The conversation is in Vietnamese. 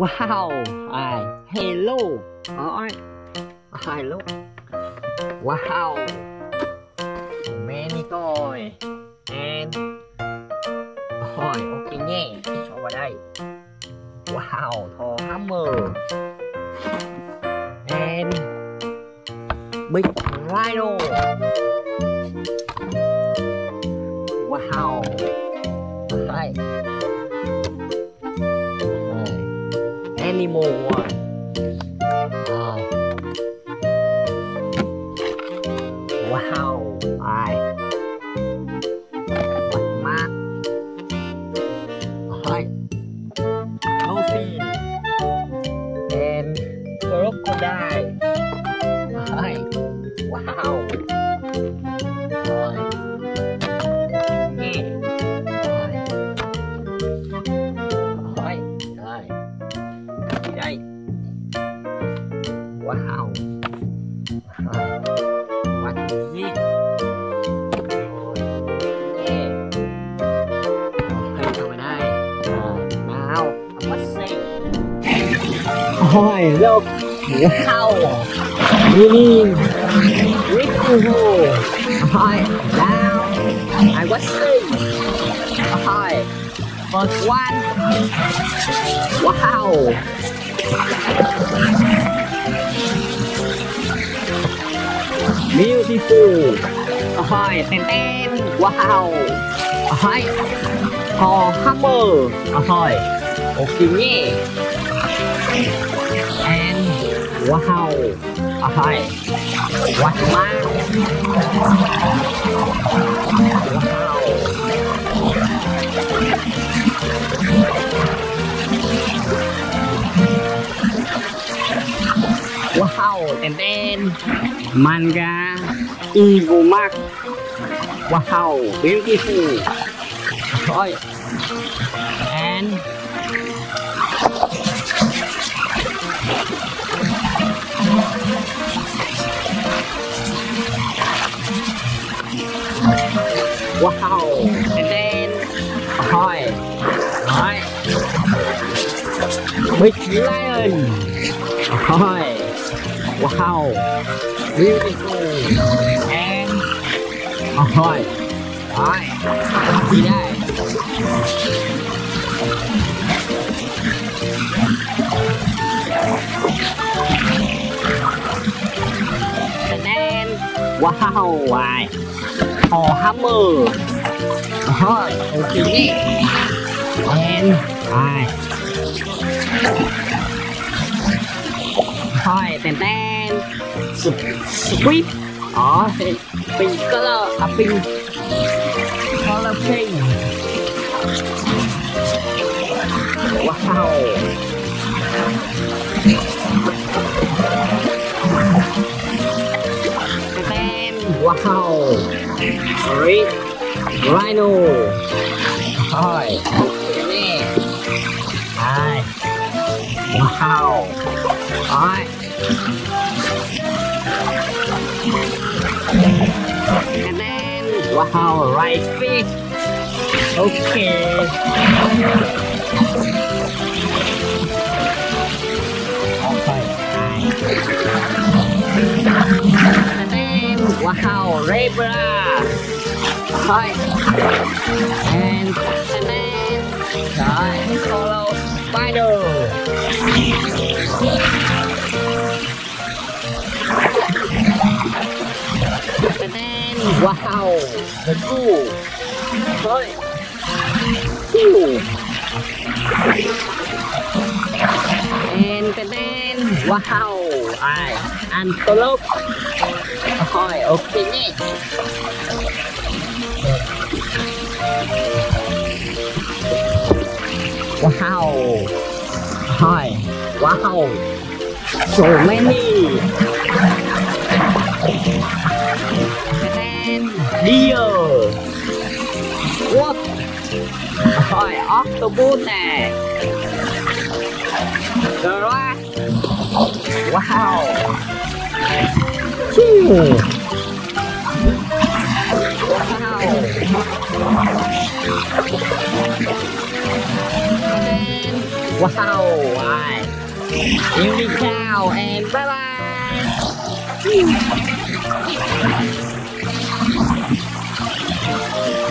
Wow, hello. Alright. Hello. Wow. Many toy. And ok nhé. Cho vào đây. Wow, Thor Hammer. And Big Rhino. Wow. Hi. Animal one. Wow. Bạch mã. Dolphin. And crocodile. Wow. Đây. Wow. What is it? Rồi đây. Nào, let's see. Look. Wow. Really cool. Now I was saying. First one. Wow. Beautiful. Ten ten. Wow. Thor Hammer. Ok nhé. And wow. What man. Wow, and then Manga Evil Mark. Wow, beautiful. And wow, and then Big Lion. Wow, beautiful. And đi đây. And then wow, Thor Hammer. Ok nhé. And ten ten. Sweep. Pink color. Pink color pink. Wow. And then wow. Red Rhino. Wow. And then wow, right fish. Okay. And then wow, Rebra. And then follow spider. And then wow, the ghoul. And then wow, antelope. Ok nhé. Wow. Wow. So many. And then deer. What? Octopus nè. Giraffe. Wow. Wow, bye. Yêu đi chào and bye bye.